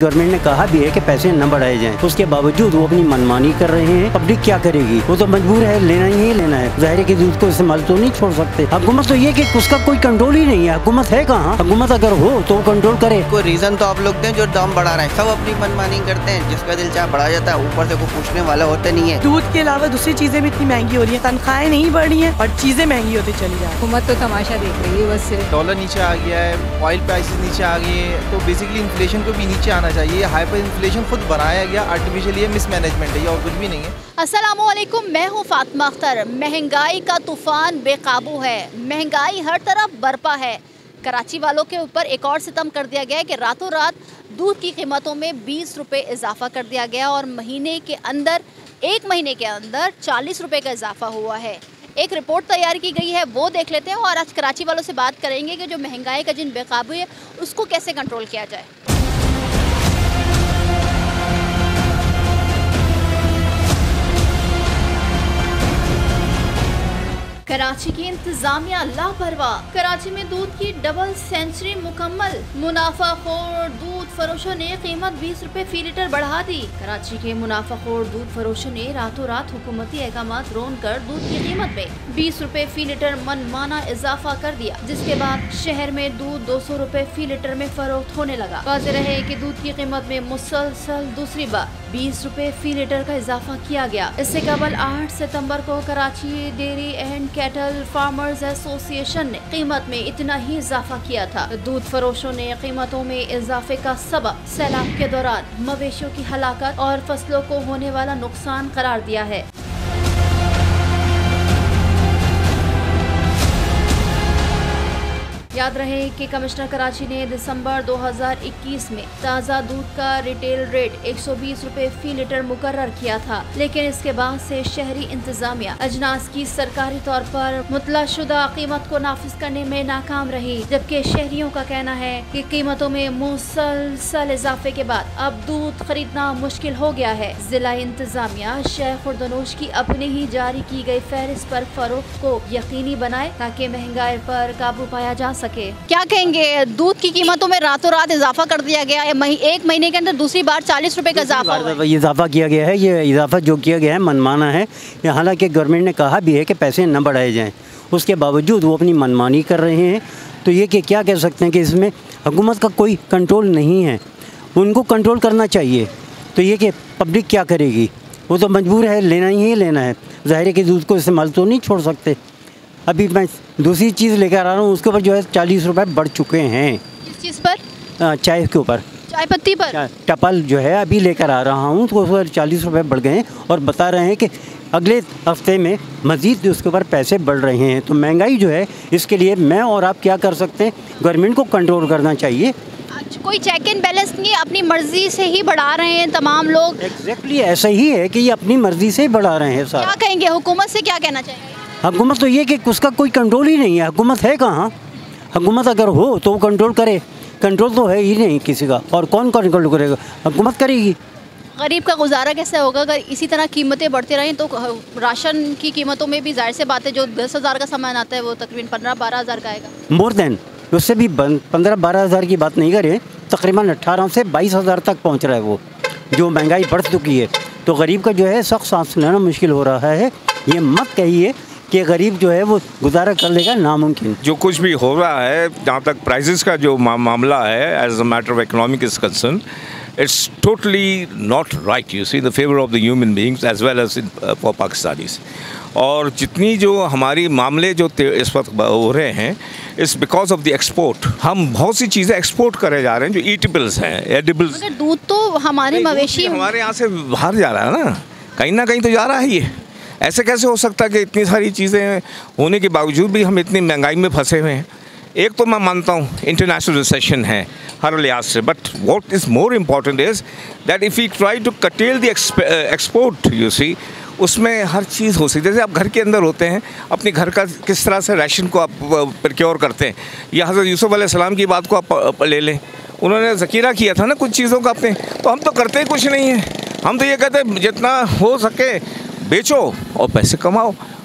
Government ने कहा भी है कि पैसे न बढ़ाए जाएं, उसके बावजूद वो अपनी मनमानी कर रहे हैं। पब्लिक क्या करेगी, वो तो मजबूर है, लेना ही लेना है। ज़ाहिर के दूध को इस्तेमाल तो नहीं छोड़ सकते। हुकूमत तो ये कि उसका कोई कंट्रोल ही नहीं है। हुकूमत है कहाँ? हुकूमत अगर हो तो कंट्रोल करे। कोई रीजन तो आप लोग दें जो दाम बढ़ा रहे हैं। सब अपनी मनमानी करते हैं, जिसका दिल चाह बढ़ा जाता है, ऊपर से कोई पूछने वाला होता नहीं है। दूध के अलावा दूसरी चीजें भी इतनी महंगी हो रही है, तनख्वाहें नहीं बढ़ रही है और चीजें महंगी होती चली जा रही है। हुकूमत तो तमाशा देख रही है बस सिर्फ। डॉलर नीचे आ गया है, ऑयल प्राइसेस नीचे आ गई है, तो बेसिकली इन्फ्लेशन को भी नीचे आना चाहिए। हाइपर इन्फ्लेशन खुद बनाया गया आर्टिफिशियली, मिसमैनेजमेंट है, ये और कुछ भी नहीं है। अस्सलामुअलैकुम, मैं हूँ फातिमा अख्तर। महंगाई का तूफान बेकाबू है, महंगाई हर तरफ बरपा है। कराची वालों के ऊपर एक और सितम कर दिया गया है कि रातों रात दूध की कीमतों में 20 रुपये इजाफा कर दिया गया और एक महीने के अंदर 40 रुपये का इजाफा हुआ है। एक रिपोर्ट तैयार की गई है, वो देख लेते हैं और आज कराची वालों से बात करेंगे कि जो महंगाई का जिन बेकाबू है उसको कैसे कंट्रोल किया जाए। कराची की इंतजामिया लापरवाह। कराची में दूध की डबल सेंचुरी मुकम्मल। मुनाफाखोर दूध फरोशों ने कीमत 20 रुपए फी लीटर बढ़ा दी। कराची के मुनाफाखोर दूध फरोशों ने रातों रात हुकूमती अहकामात रोन कर दूध की कीमत में 20 रुपए फी लीटर मनमाना इजाफा कर दिया, जिसके बाद शहर में दूध 200 रुपए फी लीटर में फरोख्त होने लगा। वाज़ेह रहे कि दूध की कीमत में मुसलसल दूसरी बार 20 रुपए फी लीटर का इजाफा किया गया। इससे कबल 8 सितंबर को Karachi dairy and cattle farmers association ने कीमत में इतना ही इजाफा किया था। दूध फरोशों ने कीमतों में इजाफे का सबब सैलाब के दौरान मवेशियों की हलाकत और फसलों को होने वाला नुकसान करार दिया है। याद रहे कि कमिश्नर कराची ने दिसंबर 2021 में ताज़ा दूध का रिटेल रेट 120 रुपए फी लीटर मुकर्रर किया था, लेकिन इसके बाद से शहरी इंतजामिया अजनास की सरकारी तौर पर मुतलाशुदा कीमत को नाफिज करने में नाकाम रही। जबकि शहरियों का कहना है कि कीमतों में मुसलसल इजाफे के बाद अब दूध खरीदना मुश्किल हो गया है। जिला इंतजामिया शेख खुर्दनोश की अपने ही जारी की गई फहरिस्त पर फरोख्त को यकीनी बनाए ताकि महंगाई पर काबू पाया जा सके। क्या कहेंगे, दूध की कीमतों में रातों रात इजाफा कर दिया गया है। एक महीने के अंदर दूसरी बार 40 रुपए का इजाफा किया गया है। ये इजाफा जो किया गया है मनमाना है। हालांकि गवर्नमेंट ने कहा भी है कि पैसे न बढ़ाए जाएं, उसके बावजूद वो अपनी मनमानी कर रहे हैं। तो ये कि क्या कह सकते हैं कि इसमें हुकूमत का कोई कंट्रोल नहीं है। उनको कंट्रोल करना चाहिए। तो ये कि पब्लिक क्या करेगी, वो तो मजबूर है, लेना ही लेना है। ज़ाहिर के दूध को इस्तेमाल तो नहीं छोड़ सकते। अभी मैं दूसरी चीज़ लेकर आ रहा हूँ, उसके ऊपर जो है 40 रुपये बढ़ चुके हैं। किस चीज़ पर? चाय के ऊपर, चाय पत्ती पर। टपल जो है अभी लेकर आ रहा हूँ, तो उस पर 40 रुपये बढ़ गए हैं और बता रहे हैं कि अगले हफ्ते में मज़ीद उसके ऊपर पैसे बढ़ रहे हैं। तो महंगाई जो है, इसके लिए मैं और आप क्या कर सकते हैं, गवर्नमेंट को कंट्रोल करना चाहिए। कोई चेक एंड बैलेंस नहीं, अपनी मर्जी से ही बढ़ा रहे हैं तमाम लोग। एग्जैक्टली ऐसा ही है कि ये अपनी मर्जी से बढ़ा रहे हैं। सर क्या कहेंगे, हुकूमत से क्या कहना चाहिए? हुकूमत तो ये कि उसका कोई कंट्रोल ही नहीं है। हुकूमत है कहाँ? हुकूमत अगर हो तो वो कंट्रोल करे। कंट्रोल तो है ही नहीं किसी का, और कौन कंट्रोल करेगा? हुकूमत करेगी। गरीब का गुजारा कैसे होगा अगर इसी तरह कीमतें बढ़ती रहें? तो राशन की कीमतों में भी जाहिर सी बात है, जो 10,000 का सामान आता है वो तकरीबन 15-12 हज़ार का आएगा। मोर देन उससे भी 15-12 हज़ार की बात नहीं करें, तकरीबन 18 से 22 हज़ार तक पहुँच रहा है वो, जो महंगाई बढ़ चुकी है। तो गरीब का जो है सख्त सांस लेना मुश्किल हो रहा है। ये मत कहिए कि गरीब जो है वो गुजारा कर लेगा, नामुमकिन। जो कुछ भी हो रहा है, जहाँ तक प्राइसेस का जो मामला है, as a matter of economic is concern, it's totally not right, you see, in the favor of the human beings as well as for Pakistanis. और जितनी जो हमारी मामले जो इस वक्त हो रहे हैं, इस बिकॉज ऑफ द एक्सपोर्ट। हम बहुत सी चीज़ें एक्सपोर्ट करे जा रहे हैं जो ईटेबल्स हैं, एडिबल्स। मगर दूध तो हमारे मवेशी हमारे यहाँ से बाहर जा रहा है ना कहीं तो जा रहा है। ये ऐसे कैसे हो सकता है कि इतनी सारी चीज़ें होने के बावजूद भी हम इतनी महंगाई में फंसे हुए हैं? एक तो मैं मानता हूँ इंटरनेशनल रिसेशन है हर लिहाज से, but what is more important is that if we try to curtail the export, you see, उसमें हर चीज़ हो सकती है। जैसे आप घर के अंदर होते हैं, अपने घर का किस तरह से राशन को आप प्रोक्योर करते हैं, या हज़रत यूसुफ अलैहिस्सलाम की बात को आप ले लें, उन्होंने ज़खीरा किया था ना कुछ चीज़ों का अपने। तो हम तो करते ही कुछ नहीं है। हम तो ये कहते हैं जितना हो सके बेचो और पैसे कमाओ।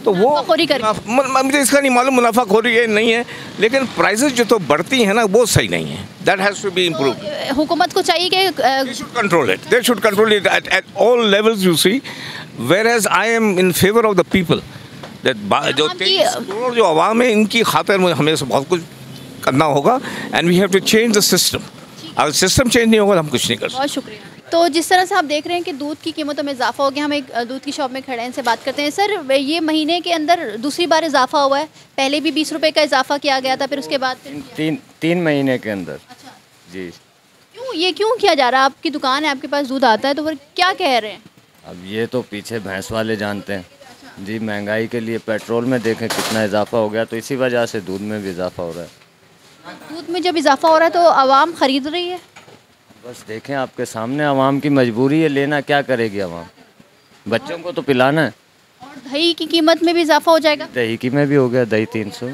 तो वो मुनाफाखोरी कर मुझे इसका नहीं मालूम मुनाफाखोरी है नहीं है, लेकिन प्राइसेस जो तो बढ़ती हैं ना वो सही नहीं है। That has to be improve. हुकूमत को चाहिए कि They should control it. They should control it at all levels, you see. Whereas I am in favor of the people. That जो 23 करोड़ जो आवाम है इनकी खातिर में हमें से बहुत कुछ करना होगा and we have to change the system. अगर सिस्टम चेंज नहीं होगा तो हम कुछ नहीं कर सकते। बहुत शुक्रिया। तो जिस तरह से आप देख रहे हैं कि दूध की कीमतों में इजाफा हो गया, हम एक दूध की शॉप में खड़े हैं, इनसे बात करते हैं। सर, ये महीने के अंदर दूसरी बार इजाफा हुआ है, पहले भी 20 रुपए का इजाफा किया गया था, फिर उसके बाद तीन महीने के अंदर। अच्छा जी। क्यों किया जा रहा है? आपकी दुकान है, आपके पास दूध आता है, तो फिर क्या कह रहे हैं? अब ये तो पीछे भैंस वाले जानते हैं। जी, महंगाई के लिए पेट्रोल में देखें कितना इजाफा हो गया, तो इसी वजह से दूध में भी इजाफा हो रहा है। दूध में जब इजाफा हो रहा है तो आवाम खरीद रही है। बस देखें आपके सामने, आवाम की मजबूरी है, लेना क्या करेगी आवाम, बच्चों को तो पिलाना है। और दही की कीमत में भी इजाफा हो जाएगा। दही की में भी हो गया, दही 300।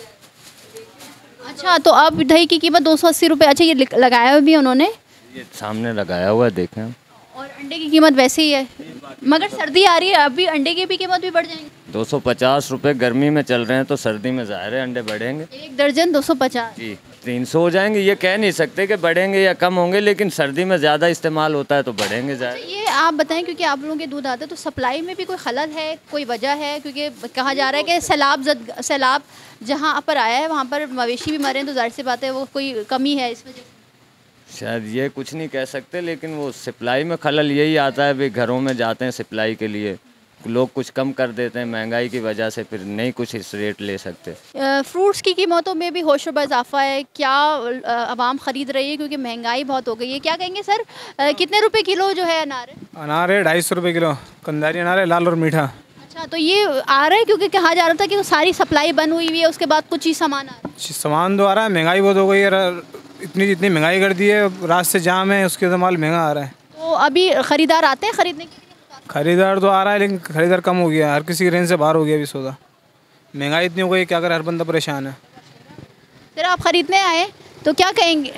अच्छा, तो अब दही की कीमत 280 रुपये। अच्छा, ये लगाया हुआ भी उन्होंने, ये सामने लगाया हुआ है, देखें। और अंडे की कीमत वैसे ही है, मगर सर्दी आ रही है, अभी अंडे की भी कीमत भी बढ़ जाएंगी। 250 रुपये गर्मी में चल रहे हैं, तो सर्दी में ज़ाहिर है अंडे बढ़ेंगे। एक दर्जन 250। जी, 300 हो जाएंगे। ये कह नहीं सकते कि बढ़ेंगे या कम होंगे, लेकिन सर्दी में ज़्यादा इस्तेमाल होता है तो बढ़ेंगे ज़्यादा। ये आप बताएं, क्योंकि आप लोगों के दूध आते हैं, तो सप्लाई में भी कोई खलल है, कोई वजह है? क्योंकि कहा जा रहा है कि सैलाब जहाँ पर आया है वहाँ पर मवेशी भी मरे हैं, तो जाहिर सी बात है वो कोई कमी है इस वजह से। शायद ये कुछ नहीं कह सकते, लेकिन वो सप्लाई में खलल यही आता है। भाई घरों में जाते हैं सप्लाई के लिए, लोग कुछ कम कर देते हैं महंगाई की वजह से, फिर नहीं कुछ इस रेट ले सकते। फ्रूट्स की कीमतों में भी होशरुबा इजाफा है, क्या आवाम ख़रीद रही है? क्योंकि महंगाई बहुत हो गई है। क्या कहेंगे सर, कितने रुपए किलो जो है अनार? अनार है 250 रुपये किलो, कंधारी अनार है, लाल और मीठा। अच्छा, तो ये आ रहा है क्योंकि कहा जा रहा था कि सारी सप्लाई बंद हुई हुई है, उसके बाद कुछ ही सामान आ रहा है। सामान तो आ रहा है, महंगाई बहुत हो गई है, इतनी महंगाई कर दी है, रास्ते जाम है, उसके माल महंगा आ रहा है। तो अभी ख़रीदार आते हैं ख़रीदने के लिए? खरीदार तो आ रहा है, लेकिन खरीदार कम हो गया, हर किसी की रेंज से बाहर हो गया अभी सौदा। महंगाई इतनी हो गई, क्या करे, हर बंदा परेशान है। फिर आप ख़रीदने आए तो क्या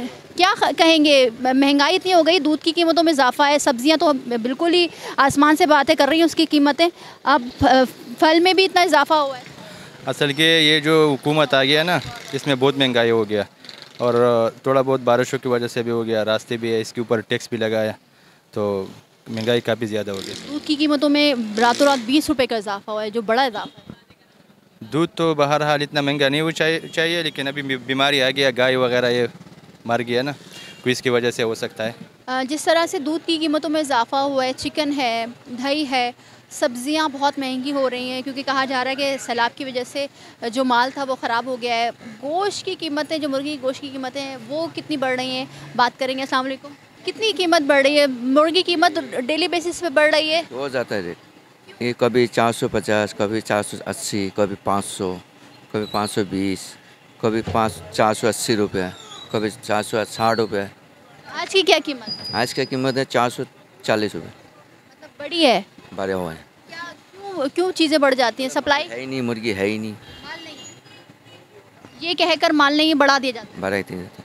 कहेंगे? महंगाई इतनी हो गई, दूध की कीमतों में इजाफा है, सब्जियां तो बिल्कुल ही आसमान से बातें कर रही हैं उसकी कीमतें, अब फल में भी इतना इजाफा हुआ है। असल के ये जो हुकूमत आ गया ना, इसमें बहुत महंगाई हो गया, और थोड़ा बहुत बारिशों की वजह से भी हो गया, रास्ते भी है, इसके ऊपर टैक्स भी लगाया, तो महंगाई काफ़ी ज़्यादा हो गई। दूध की कीमतों में रातों रात 20 रुपये का इजाफा हुआ है, जो बड़ा इजाफा है। दूध तो बहरहाल इतना महंगा नहीं हो चाहिए, लेकिन अभी बीमारी आ गया, गाय वगैरह ये मर गया ना, तो इसकी वजह से हो सकता है। जिस तरह से दूध की कीमतों में इजाफा हुआ है, चिकन है, दही है, सब्जियां बहुत महंगी हो रही हैं, क्योंकि कहा जा रहा है कि सैलाब की वजह से जो माल था वो ख़राब हो गया है। गोश्त की कीमतें, जो मुर्गी की गोश्त की कीमतें हैं, वो कितनी बढ़ रही हैं, बात करेंगे। अस्सलाम वालेकुम। कितनी कीमत बढ़ रही है? मुर्गी कीमत डेली बेसिस पे बढ़ रही है? हो जाता है रेट, ये कभी 450, कभी 480, कभी 500, कभी 520, कभी 480 रुपये, कभी 460 रुपये। आज की क्या कीमत? आज की कीमत है 440 रुपये। मतलब बड़ी है, बढ़े हुए हैं। क्यों चीज़ें बढ़ जाती हैं? सप्लाई है ही नहीं, मुर्गी है ही नहीं, माल नहीं है, ये कहकर माल नहीं बढ़ा दिया जाता। बढ़ाते जाते।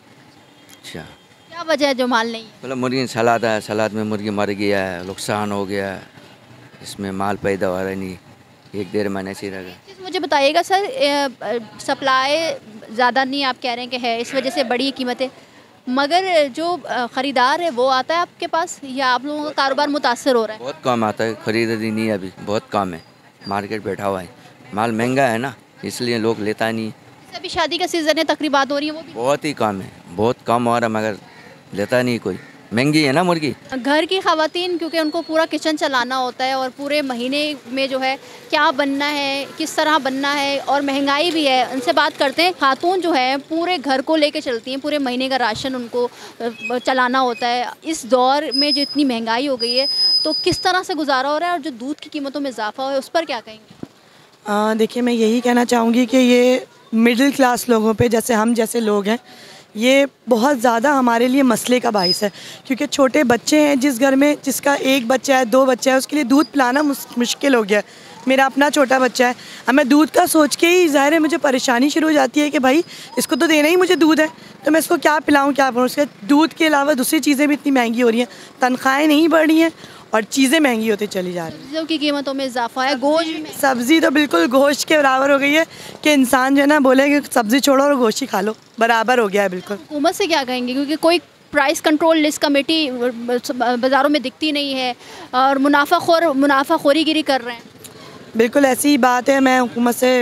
अच्छा, क्या वजह है जो माल नहीं है? मतलब मुर्गी सलाद है, सलाद में मुर्गी मर गया है, नुकसान हो गया है, इसमें माल पैदा हो रहा नहीं, 1-1.5 महीने से रह गया। मुझे बताइएगा सर, सप्लाई ज़्यादा नहीं आप कह रहे हैं कि है, इस वजह से बड़ी कीमतें, मगर जो ख़रीदार है वो आता है आपके पास, या आप लोगों का कारोबार मुतासर हो रहा है? बहुत कम आता है, खरीदारी नहीं अभी, बहुत कम है, मार्केट बैठा हुआ है, माल महंगा है ना, इसलिए लोग लेता नहीं। अभी शादी का सीज़न है, तकरीबात हो रही है, वो भी बहुत ही कम है, बहुत कम हो रहा है, मगर लेता नहीं कोई, महंगी है ना मुर्गी। घर की ख़वातीन, क्योंकि उनको पूरा किचन चलाना होता है, और पूरे महीने में जो है क्या बनना है, किस तरह बनना है, और महंगाई भी है। उनसे बात करते हैं। खातून जो है पूरे घर को लेके चलती हैं, पूरे महीने का राशन उनको चलाना होता है। इस दौर में जो इतनी महंगाई हो गई है, तो किस तरह से गुजारा हो रहा है, और जो दूध की कीमतों में इजाफा हो है उस पर क्या कहेंगे? देखिए, मैं यही कहना चाहूँगी कि ये मिडिल क्लास लोगों पे, जैसे हम जैसे लोग हैं, ये बहुत ज़्यादा हमारे लिए मसले का बाइस है, क्योंकि छोटे बच्चे हैं, जिस घर में जिसका 1 बच्चा है, 2 बच्चा है, उसके लिए दूध पिलाना मुश्किल हो गया है। मेरा अपना छोटा बच्चा है, अब मैं दूध का सोच के ही ज़ाहिर है मुझे परेशानी शुरू हो जाती है कि भाई इसको तो देना ही मुझे दूध है, तो मैं इसको क्या पिलाऊँ क्या करूँ। उसके दूध के अलावा दूसरी चीज़ें भी इतनी महंगी हो रही हैं, तनख्वाहें नहीं बढ़ रही हैं और चीज़ें महंगी होती चली जा रही हैं। सब्जियों की कीमतों में इजाफा है, गोश्त, सब्ज़ी तो बिल्कुल गोश्त के बराबर हो गई है कि इंसान जो है ना बोले कि सब्ज़ी छोड़ो और गोश्त ही खा लो, बराबर हो गया है बिल्कुल। हुकूमत से क्या कहेंगे, क्योंकि कोई प्राइस कंट्रोल लिस्ट कमेटी बाज़ारों में दिखती नहीं है और मुनाफाखोरीगिरी कर रहे हैं। बिल्कुल ऐसी ही बात है। मैं हुकूमत से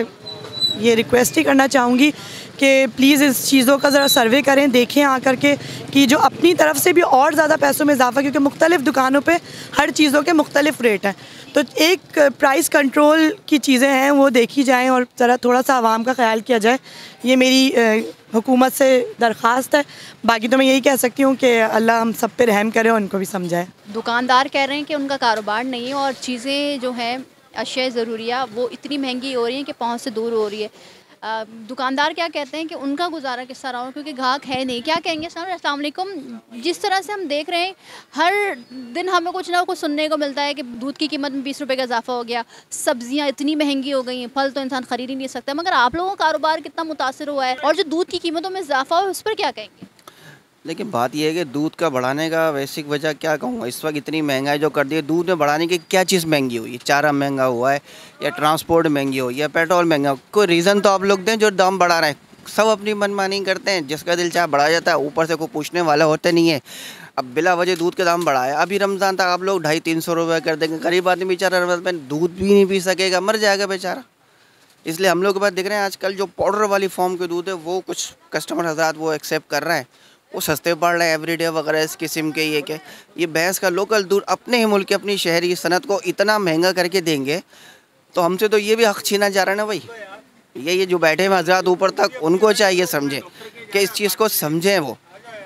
ये रिक्वेस्ट ही करना चाहूँगी कि प्लीज़ इस चीज़ों का ज़रा सर्वे करें, देखें आकर के कि जो अपनी तरफ से भी और ज़्यादा पैसों में इजाफा, क्योंकि मुख्तलिफ़ दुकानों पे हर चीज़ों के मुख्तलिफ़ रेट हैं, तो एक प्राइस कंट्रोल की चीज़ें हैं वो देखी जाएँ और ज़रा थोड़ा सा आवाम का ख्याल किया जाए। ये मेरी हुकूमत से दरख्वास्त है। बाकी तो मैं यही कह सकती हूँ कि अल्लाह हम सब पे रहम करे और उनको भी समझाए। दुकानदार कह रहे हैं कि उनका कारोबार नहीं है और चीज़ें जो हैं अशिया ज़रूरिया वो इतनी महंगी हो रही हैं कि पहुंच से दूर हो रही है। दुकानदार क्या कहते हैं कि उनका गुजारा किस तरह हो, क्योंकि ग्राहक है नहीं। क्या कहेंगे सर? अस्सलाम वालेकुम। जिस तरह से हम देख रहे हैं हर दिन हमें कुछ ना कुछ सुनने को मिलता है कि दूध की कीमत में 20 रुपये का इजाफा हो गया, सब्जियां इतनी महंगी हो गई हैं, फल तो इंसान ख़रीद ही नहीं सकता, मगर आप लोगों का कारोबार कितना मुतासर हुआ है और जो दूध की कीमतों में इजाफा हो उस पर क्या कहेंगे? लेकिन बात यह है कि दूध का बढ़ाने का बेसिक वजह क्या कहूँगा, इस वक्त इतनी महंगाई जो कर दी है, दूध में बढ़ाने की क्या चीज़ महंगी हुई है? चारा महंगा हुआ है या ट्रांसपोर्ट महंगी हुई है या पेट्रोल महंगा? कोई रीज़न तो आप लोग दें जो दाम बढ़ा रहे हैं। सब अपनी मनमानी करते हैं, जिसका दिल चाह बढ़ा जाता है, ऊपर से कोई पूछने वाला होता नहीं है। अब बिला वजह दूध के दाम बढ़ाया, अभी रमज़ान तक आप लोग 250-300 रुपये कर देंगे, गरीब आदमी बेचारा रमज़ान में दूध भी नहीं पी सकेगा, मर जाएगा बेचारा। इसलिए हम लोग के पास देख रहे हैं आजकल जो पाउडर वाली फॉर्म के दूध है वो कुछ कस्टमर हज़रात वो एक्सेप्ट कर रहे हैं, वो सस्ते पड़ रहे हैं एवरीडे वगैरह इस किस्म के। ये भैंस का लोकल दूध अपने ही मुल्क की अपनी शहरी सनत को इतना महंगा करके देंगे तो हमसे तो ये भी हक़ छीना जा रहा है ना भाई। ये जो बैठे हैं हज़रात ऊपर तक, उनको चाहिए समझें कि इस चीज़ को समझें, वो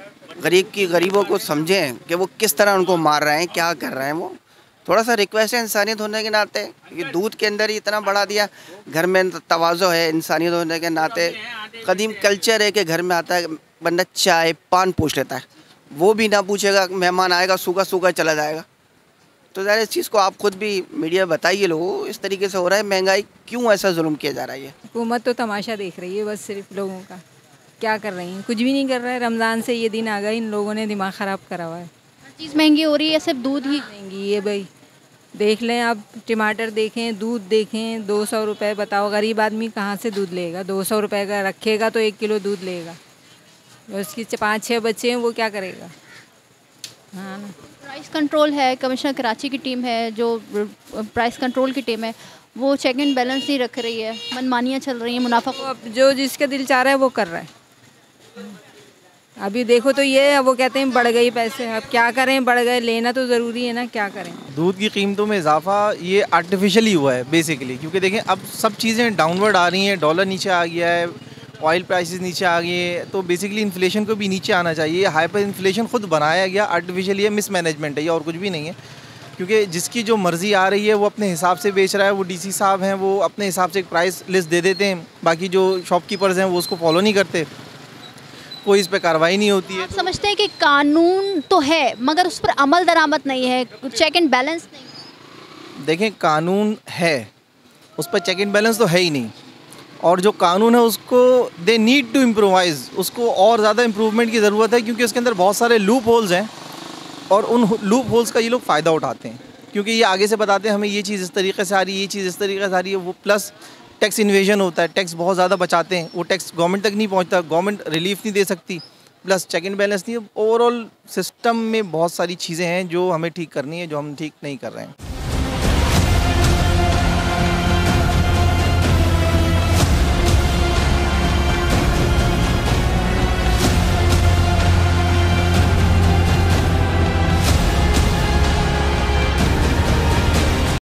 गरीबों को समझें कि वो किस तरह उनको मार रहे हैं, क्या कर रहे हैं। वो थोड़ा सा रिक्वेस्ट है इंसानियत होने के नाते, ये दूध के अंदर ही इतना बढ़ा दिया। घर में तवाज़ो है इंसानियत होने के नाते, कदीम कल्चर है कि घर में आता है बंदा चाय पान पूछ लेता है, वो भी ना पूछेगा, मेहमान आएगा सूखा सूखा चला जाएगा। तो ज़रा इस चीज़ को आप खुद भी मीडिया बताइए, लोगों इस तरीके से हो रहा है, महंगाई क्यों ऐसा जुल्म किया जा रहा है? हुकूमत तो तमाशा देख रही है बस सिर्फ लोगों का, क्या कर रही है, कुछ भी नहीं कर रहा है। रमज़ान से ये दिन आ गए, इन लोगों ने दिमाग ख़राब करा हुआ है। हर चीज़ महंगी हो रही है, सिर्फ दूध ही महंगी है भाई। देख लें आप, टमाटर देखें, दूध देखें, 200 रुपये। बताओ गरीब आदमी कहाँ से दूध लेगा? 200 रुपये का रखेगा तो 1 किलो दूध लेगा, उसकी 5-6 बच्चे हैं, वो क्या करेगा? हाँ ना। प्राइस कंट्रोल है, कमिश्नर कराची की टीम है जो प्राइस कंट्रोल की टीम है, वो चेक एंड बैलेंस नहीं रख रही है, मनमानियाँ चल रही हैं, मुनाफा अब जो जिसका दिल चाह रहा है वो कर रहा है। अभी देखो तो ये वो कहते हैं बढ़ गई पैसे, अब क्या करें, बढ़ गए, लेना तो ज़रूरी है ना, क्या करें। दूध की कीमतों में इजाफा ये आर्टिफिशियली हुआ है बेसिकली, क्योंकि देखें अब सब चीज़ें डाउनवर्ड आ रही हैं, डॉलर नीचे आ गया है, ऑयल प्राइसेस नीचे आ गए हैं, तो बेसिकली इन्फ्लेशन को भी नीचे आना चाहिए। हाइपर इन्फ्लेशन खुद बनाया गया आर्टिफिशियल, ये मिसमैनेजमेंट है, ये और कुछ भी नहीं है। क्योंकि जिसकी जो मर्ज़ी आ रही है वो अपने हिसाब से बेच रहा है, वो डीसी साहब हैं वो अपने हिसाब से एक प्राइस लिस्ट दे देते हैं, बाकी जो शॉपकीपर्स हैं वो उसको फॉलो नहीं करते, कोई इस पर कार्रवाई नहीं होती है। आप समझते हैं कि कानून तो है मगर उस पर अमल दरामद नहीं है, चेक एंड बैलेंस नहीं? देखें कानून है, उस पर चेक एंड बैलेंस तो है ही नहीं, और जो कानून है उसको दे नीड टू इम्प्रोवाइज़, उसको और ज़्यादा इम्प्रूवमेंट की ज़रूरत है, क्योंकि उसके अंदर बहुत सारे लूप होल्स हैं और उन लूप होल्स का ये लोग फ़ायदा उठाते हैं, क्योंकि ये आगे से बताते हैं हमें ये चीज़ इस तरीके से आ रही है, ये चीज़ इस तरीके से आ रही है। वो प्लस टैक्स इन्वेजन होता है, टैक्स बहुत ज़्यादा बचाते हैं, वो टैक्स गवर्नमेंट तक नहीं पहुंचता, गवर्नमेंट रिलीफ नहीं दे सकती, प्लस चेक एंड बैलेंस नहीं। ओवरऑल सिस्टम में बहुत सारी चीज़ें हैं जो हमें ठीक करनी है, जो हम ठीक नहीं कर रहे हैं।